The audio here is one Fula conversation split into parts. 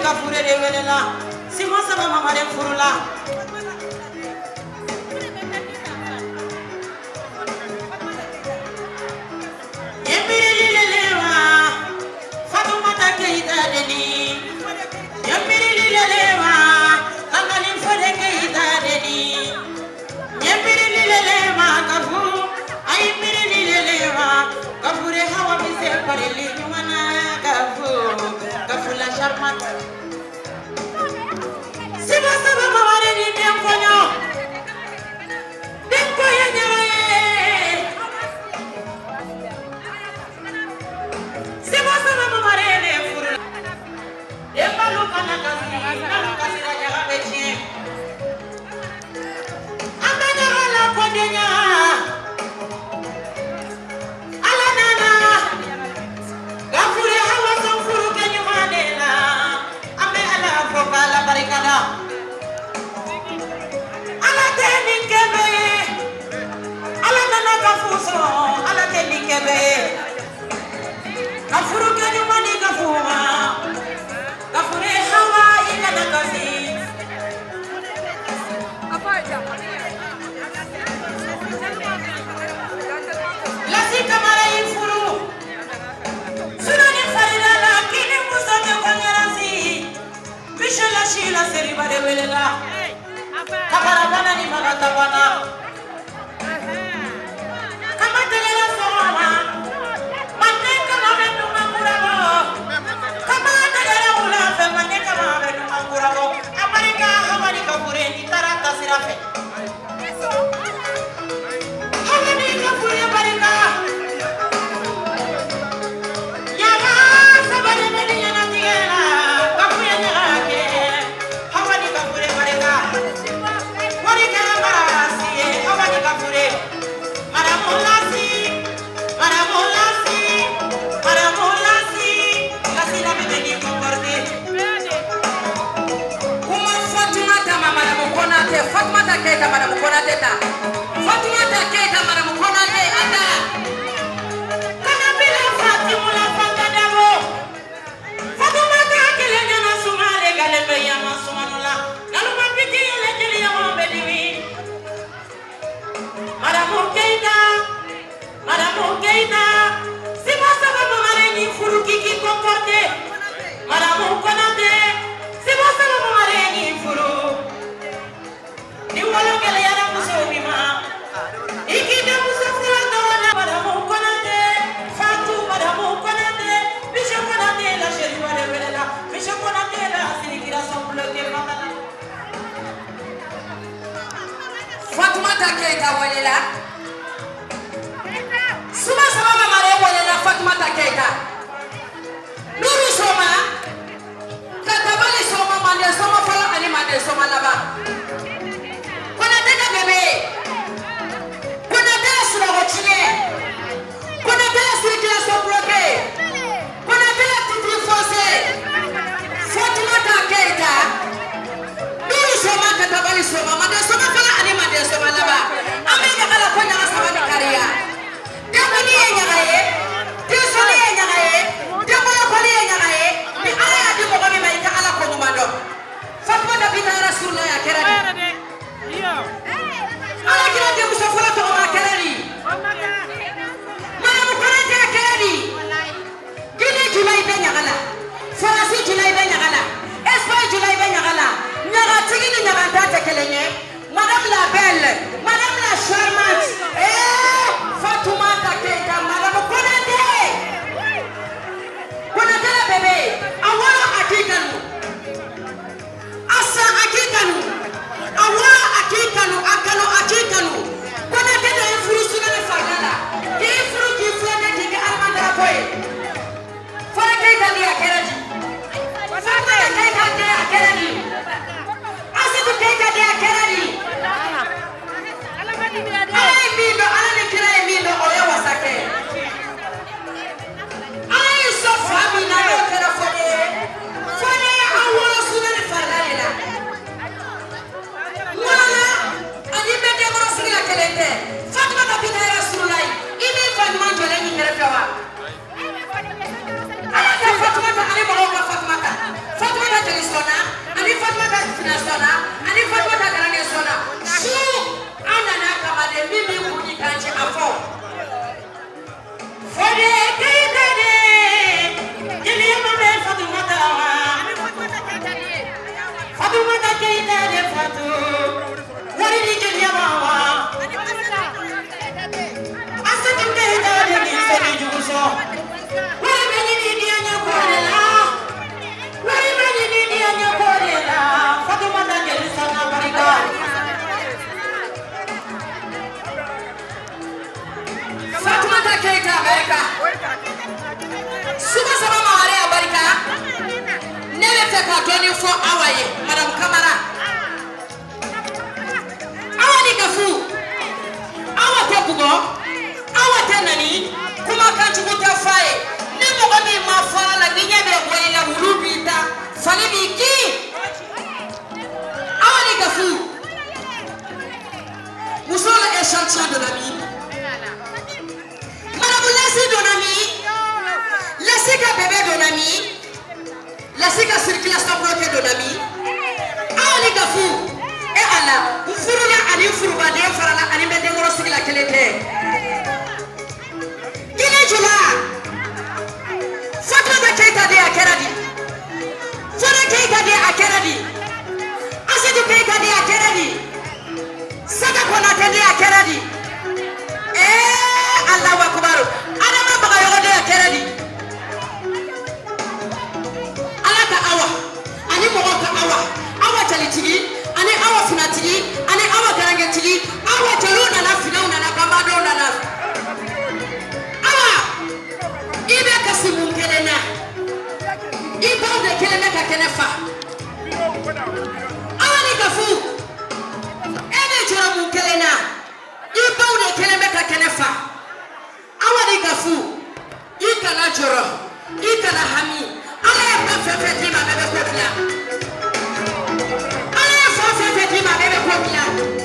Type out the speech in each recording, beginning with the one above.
ka fure de welela sima saba mama de furula yemiri lelewa Fatoumata Keita deni yemiri lelewa kangalin fode Keita deni yemiri lelewa kafu ay miri lelewa kafure hawa bise pareli nyumana kafu kafula sharmat siba saba maware ni demkonyo demko ya nyaye siba saba maware ne furu demba lukana kasi raja beche amanya ala kodenya ala tenikebe ala nana kafuso ala tenikebe kafuru kenyu mani kafuma kafure hawa ikana kasi lasi kamara infuru sunani farida la kini musa ke kanyarasi Mishala Shila Seriba de Velela Kabarabana ni Magatabana Kamatelela Soma Maneka Mavetu Mangurabo Kamatelela Ulafe Maneka Mavetu Mangurabo Amerika Hamarika Pureni Tarata Sirafe Hamarika Puria Barika Yama Sabane Medina Tigela Kapuya Nyake Hamarika Pure Barika Marika Marasi Hamarika Pure Maramolasi Maramolasi Maramolasi Kasina Medeni Concorde Kuma Fatoumata Mama Mukonate Fatoumata Keita Mama Mukonate ta Fatoumata Keita Mama Mukonate ata Kana bila Fatimula Fatadabo Fatoumata Kelenya na Sumale Galebe ya Masumanula Naluma Piti ile jeli ya Mwambeliwi Madame Keita Sima saba mamare ni furukiki Concorde Madame Konate Sima saba mamare ni furu Ni walongele ya na musomima Ikide musofura ndona Madame Konate Fatou Madame Konate Bisho Konate la chérie wa revelela Bisho Konate la sirikira sombloke mamana Fatoumata Keita walela Suma sama mamare walela Fatoumata Keita Nuru soma Katabali soma mande soma fala ani mande soma laba Kona teka bebe Kona teka sura wachine Kona teka sirikila sombloke Kona teka titri fose Fatoumata Keita Nuru soma katabali soma mande soma fala ani mande soma laba Amenya kala konya nasaba ni karia Demo ni nyagaye Tiso ni nyagaye Demo ya koli nyagaye Ni aya di mo kami maika ala kono mando Fatma da bina rasulullah ya kerani Madam Kamara. Awani kafu. Awate bugo. Awate nani. Kuma kanchukuta fae. Nemo gami mafala la ninya be wela urubita. Fale biki. Awani kafu. Musola échantillon de l'ami. Madame laissez de l'ami. Laissez qu'un bébé de l'ami. Laissez qu'un circulation bloquée de l'ami. Ali gafu e ala ufurunya ali ufuruba de farala ani mede ngoro sigila kelete kile jula fatwa da keita de akeradi fara keita de akeradi asidu keita de akeradi saka kona de akeradi Allahu akbar ana ma baga yogo de akeradi ala ka awa ani mo ka awa awa chalitigi ani awa finatigi ani awa garangetigi awa chaluna na finauna na bamadona na awa ibe kasimu kelena ibe de kelena ka kenefa awa ni gafu ebe jora mu kelena ibe de kelena ka kenefa awa ni gafu ikana jora ikana hami ala ya perfect ni ma bebe ko bia ma bebe kopia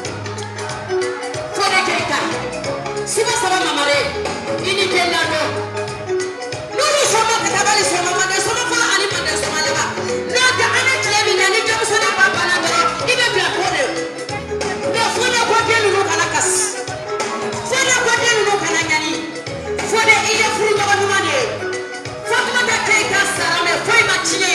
fone keita siba saba mamare ini kenda do nuri soma katabali soma mande soma fala ani mande soma leba na ta ana klebi na ni jamu sona papa na do ibe bia kone do fone ko kelu no kana kas fone ko kelu no kana nyani fone ile furu do no mane fatuma ta keita salame foi machine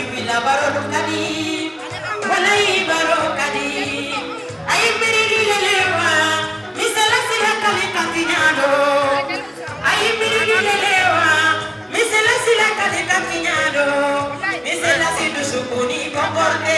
bila baro kadi walai baro kadi ay miriri lelewa misala sila kali katinado ay miriri lelewa misala sila kali katinado misala sidu sukuni comporte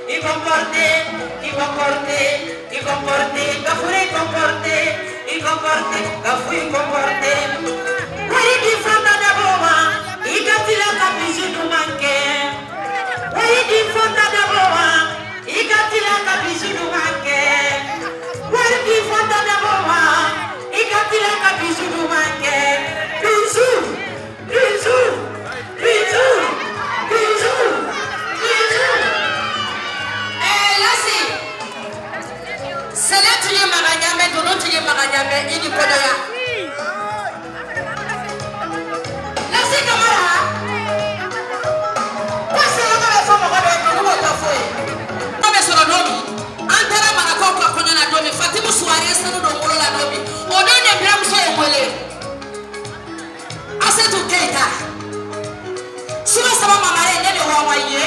gafure comporte gafui comporte wari di fronta da boa igatila kabisu du manke wari di fronta da boa igatila kabisu du manke wari di fronta da boa igatila kabisu du manke bisu bisu bisu bisu bisu lasi selatu ye maganyame donotu ye maganyame ini kodoya lasi kamara kwase lo ba fo mo ba do mo ta fo e o be so domi antara mara ko ko konya na domi Fatimu Suare sanu do molo la domi o do ne bra mo so e mole Asetu Keita suba sama mamare ne be wa waye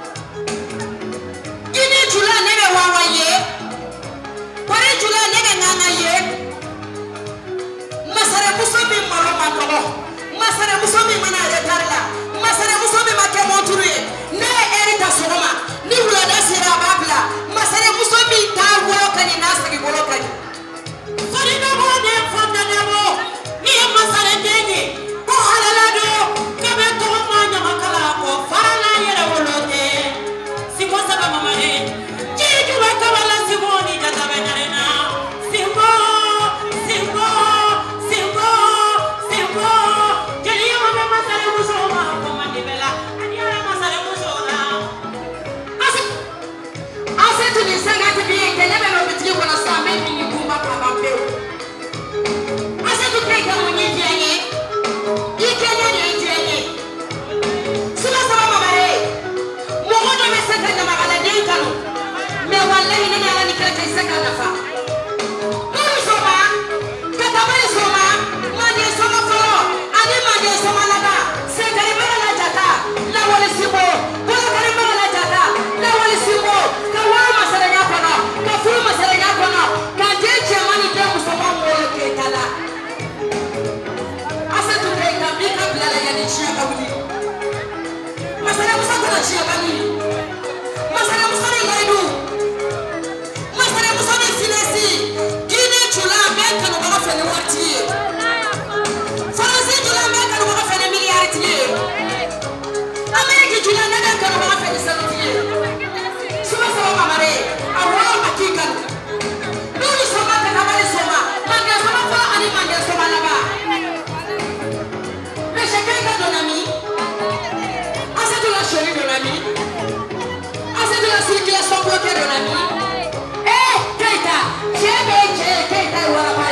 Gini jula nebe wawa ye Pare jula nebe nana ye Masare muso mi malo manolo Masare muso mi mana retarla Masare muso mi make monturu ye Ne erita sogoma Ni wulada sira babla Masare muso mi ta wolo kani nasagi wolo kani Fari nebo ne fonda nebo Ni masare denye Ko halalado Kebe toho manya makala ko Farala yere wolo te Siko saba mama he Jiju wakabala simoni jatabe narena Simbo Simbo Simbo Simbo Jeli wame masare musoma Komandi bela Adiara masare musona Ase tuni senga tibiye Kenyebe no bitiki wana same Mini kumba kwa mpeo Ase tu Keita mwenye jenye Ikenye ni jenye Sula sama mama he Mohono meseka na magala denkano Me wallahi nene ala nikata iseka nafa Nuru soma Katabali soma Mande soma folo Ani mande soma laga Sekari mara la jata La wale simo Kola kari mara la jata La wale simo Kawa masara nyapana Kafuru masara nyapana Kajeche mani demu soma mwolo ketala Asa tukaita Mika bilala ya nichia kawili Masara musakuna chia bani Masara musane ngaidu Masara musane finesi Gine chula meka no baka fene watiye Faransi chula meka no baka fene miliaritiye Ameriki chula naka no baka fene salutiye Suma sawa mamare Awa akikan Nuri soma kakabali soma Mande soma fa ani mande soma laba Meshekeka donami Asetu la shori donami Asetu la sikila sombloke donami Keita Chebe Keita warapai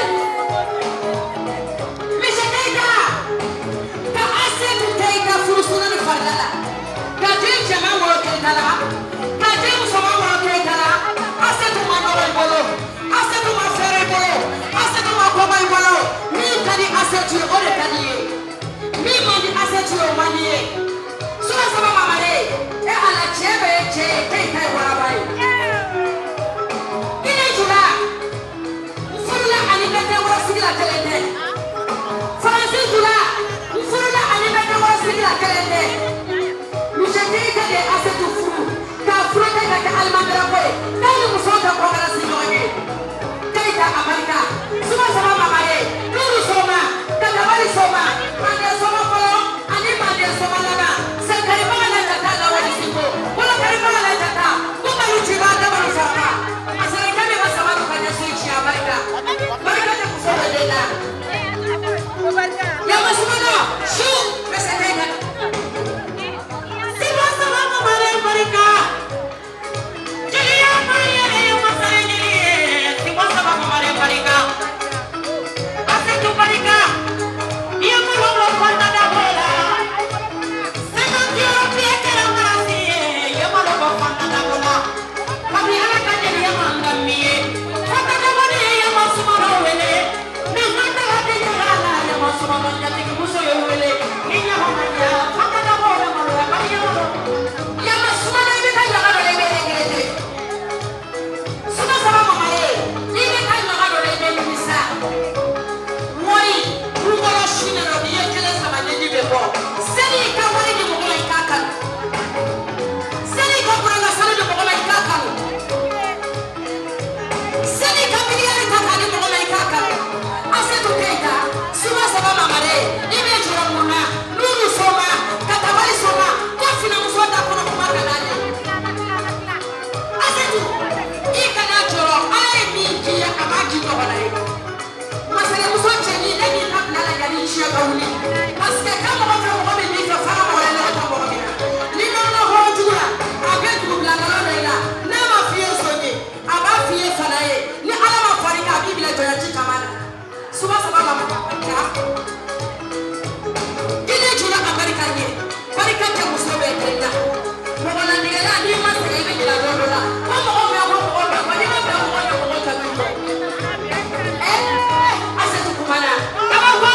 Misha Keita Ka asetu Keita furusuna ni fardala Ka jenja mamoro Keita la Ka jenja mamoro Keita la Asetu manoro ibolo Asetu mafere ibolo Asetu makoma ibolo Mi kadi asetu ore kadi ye Mi mandi asetu o mandi ye Sura sama mamare ala chebe Keita warapai Ine jula Mfurula alibete wala sigila kelende Faransi jula Mfurula alibete wala sigila kelende Mishekeka de asetu furu Ka furu keka ke almandara kwe Kani musonga kwa gara sinyoge Keita Amerika Suma sama mamare Nuru soma Kakabali soma Mande soma folo Ani mande soma laga Sekari mga la jata la wali simbo Wala kari mga la jata Kuma luchiba dama lusama Aserikali masama tukanya switch ya Amerika Amerika te kusoma dena Ya masimano Shu Mesekeka Sima sama mamare Amerika Jeli ya Maria Masare Jeli Sima sama mamare Amerika kawuli parce que quand on va faire une mise fara mo le na tambo mina ni no no ho jura avec tout la la la na ma fie soje aba fie fanaye ni ala ma farika biblia to ya chikamana suba sababa ma ya ile jura amerika ni barika ke musobe tenda mo na ni la ni ma se ni la do la mo mo me ko ko ba ni ma ko ko ta ni ase tu kumana kama ko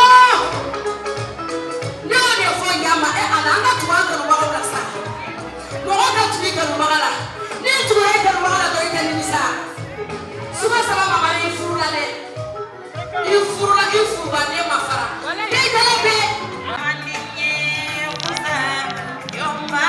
no ne fo yama ana anga tu anga no ba la sa mo ka tu ni ka no ba la ni tu re ka no ba la do ite ni sa suba sababa ma ni furula le ifurula ifuba ne mafara ke tele be alinye kusa yomba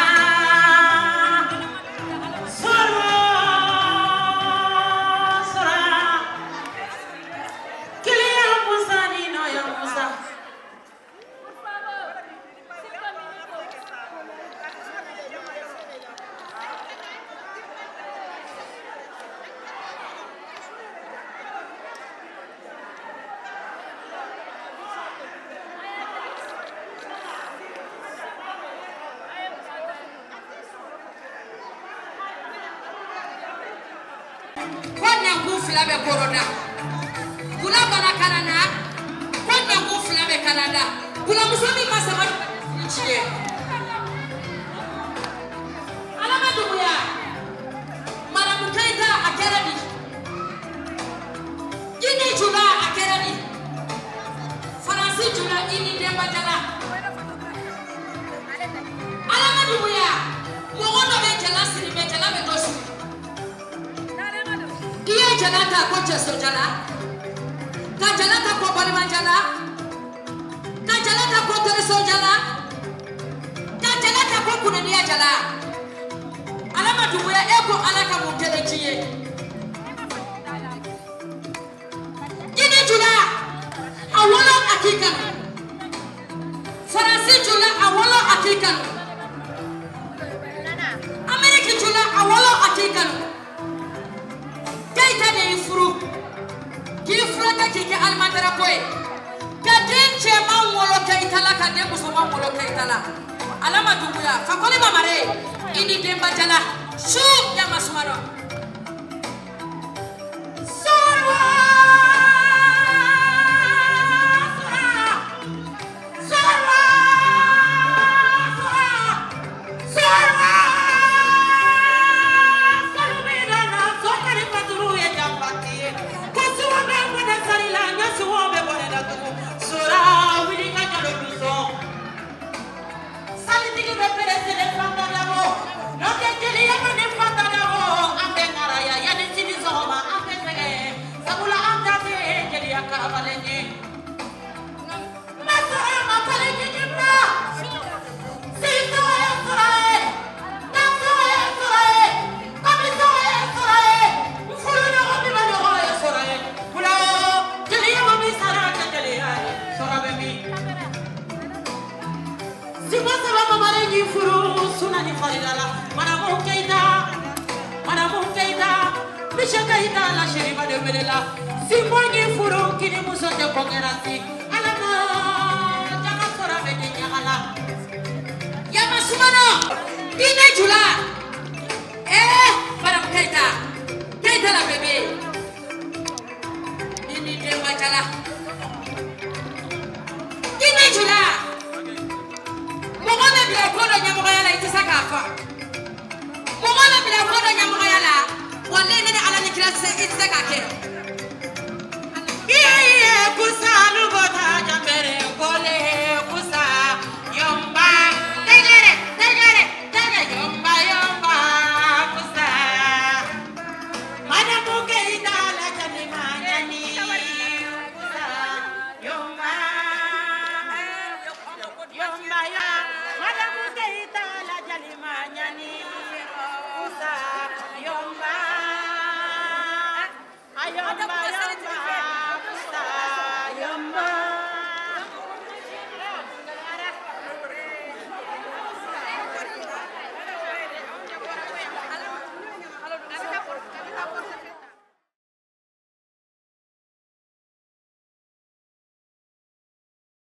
Flabe corona. Kula bana Canada. Kwenda ngo flabe Canada. Kula musomi masama chie. Alama dubuya. Mara mukaita akerani. Ini jula akerani. Faransi jula ini demba jala. Alama dubuya. Mogono be jala siri be jala be dosi. Iya jalata ko cheso jala ka jalata ko bari manjala ka jalata ko tereso jala ka jalata ko kunenia jala alama dubuya eko alaka mutele chiye ini jula awolo akikan faransi jula awolo akikan amerika jula awolo akikan kike almandara koy kadin chema wolo kaytala kadin musoma wolo kaytala alama dubuya fakole mamare ini demba jala shu ya masumaro sorwa Yeah.